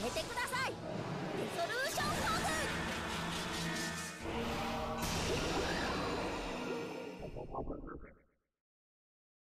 めてください。レゾルーションフォーク。